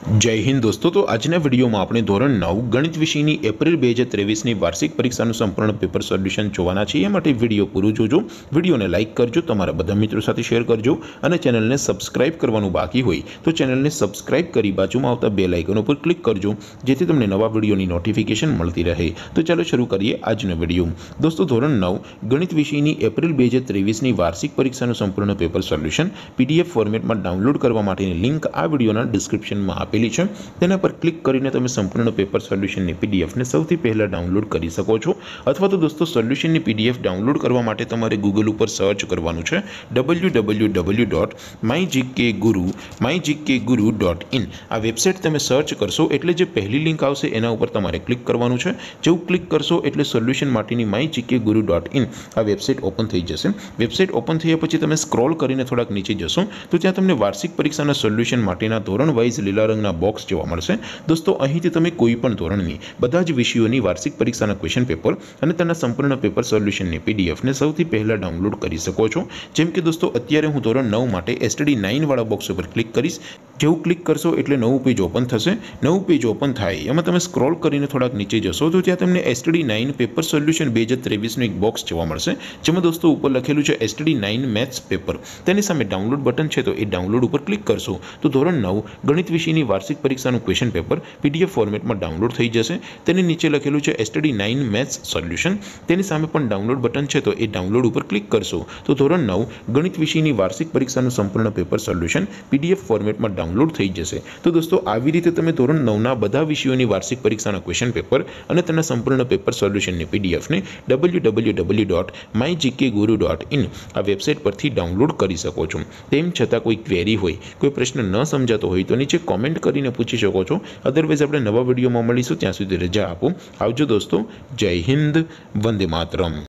जय हिंद दोस्तों। तो आजना वीडियो में આપણે ધોરણ 9 ગણિત વિષયની એપ્રિલ 2023 ની વાર્ષિક પરીક્ષાનું સંપૂર્ણ પેપર સોલ્યુશન જોવાના છે। એ માટે વિડિયો પૂરું જોજો, વિડિયોને લાઈક કરજો, તમારા બધા મિત્રો સાથે શેર કરજો અને ચેનલને સબસ્ક્રાઇબ કરવાનું બાકી હોય તો ચેનલને સબસ્ક્રાઇબ કરી બાજુમાં આવતા બેલ આઇકન ઉપર ક્લિક કરજો જેથી તમને નવા વિડિયોની નોટિફિકેશન મળતી રહે। તો ચાલો શરૂ કરીએ આજનો વિડિયો। દોસ્તો ધોરણ 9 ગણિત વિષયની એપ્રિલ 2023 ની વાર્ષિક પરીક્ષાનું સંપૂર્ણ પેપર સોલ્યુશન પીડીએફ ફોર્મેટમાં ડાઉનલોડ કરવા માટેની લિંક આ વિડિયોના ડિસ્ક્રિપ્શનમાં આપેલી છે। તેના પર ક્લિક કરીને તમે સંપૂર્ણ પેપર સોલ્યુશનની પીડીએફને સૌથી પહેલા ડાઉનલોડ કરી શકો છો। અથવા તો દોસ્તો સોલ્યુશનની પીડીએફ ડાઉનલોડ કરવા માટે તમારે ગૂગલ ઉપર સર્ચ કરવાનું છે www.mygkguru.in। આ વેબસાઇટ તમે સર્ચ કરશો એટલે જે પહેલી લિંક આવશે એના ઉપર તમારે ક્લિક કરવાનું છે। જેવું ક્લિક કરશો એટલે સોલ્યુશન માટેની mygkguru.in આ વેબસાઇટ ઓપન થઈ જશે। વેબસાઇટ ઓપન થયા પછી તમે સ્ક્રોલ કરીને થોડાક નીચે જશો તો ત્યાં તમને વાર્ષિક પરીક્ષાના સોલ્યુશન માટેના ધોરણ વાઇઝ લીલા રંગના બોક્સ જોવા મળશે। દોસ્તો અહીંથી તમે કોઈ પણ ધોરણની બધા જ વિષયોની વાર્ષિક પરીક્ષાના ક્વેશ્ચન પેપર અને તેના સંપૂર્ણ પેપર સોલ્યુશનની પીડીએફને સૌથી પહેલા ડાઉનલોડ કરી શકો છો। જેમ કે દોસ્તો અત્યારે હું ધોરણ 9 માટે એસટીડી 9 વાળા બોક્સ ઉપર ક્લિક કરીશ। જેવું ક્લિક કરશો એટલે નવું પેજ ઓપન થશે। નવું પેજ ઓપન થાય એમાં તમે સ્ક્રોલ કરીને થોડાક નીચે જશો તો ત્યાં તમને એસટીડી 9 પેપર સોલ્યુશન 2023નું એક બોક્સ જોવા મળશે જેમાં દોસ્તો ઉપર લખેલું છે એસટીડી 9 મેથ્સ પેપર। તેની સામે ડાઉનલોડ બટન છે તો એ ડાઉનલોડ ઉપર ક્લિક કરશો તો ધોરણ 9 ગણિત વિષયની વાર્ષિક પરીક્ષાનું ક્વેશ્ચન પેપર પીડીએફ ફોર્મેટમાં ડાઉનલોડ થઈ જશે। તેની નીચે લખેલું છે એસટીડી 9 મેથ્સ સોલ્યુશન, તેની સામે પણ ડાઉનલોડ બટન છે તો એ ડાઉનલોડ ઉપર ક્લિક કરશો તો ધોરણ 9 ગણિત વિષયની વાર્ષિક પરીક્ષાનું સંપૂર્ણ પેપર સોલ્યુશન પીડીએફ ફોર્મેટમાં ડાઉનલોડ થઈ જશે। તો દોસ્તો આવી રીતે તમે ધોરણ 9ના બધા વિષયોની વાર્ષિક પરીક્ષાના ક્વેશ્ચન પેપર અને તેના સંપૂર્ણ પેપર સોલ્યુશનની પીડીએફને www.mygkguru.in આ વેબસાઇટ પરથી ડાઉનલોડ કરી શકો છો। તેમ છતાં કોઈ ક્વેરી હોય, કોઈ પ્રશ્ન ન સમજાતો હોય તો નીચે કોમેન્ટ કરીને પૂછી શકો છો। અદરવાઇઝ આપણે નવા વિડીયોમાં મળીશું, ત્યાં સુધી રજા આપો। આવજો દોસ્તો, જય હિન્દ, વંદે માતરમ।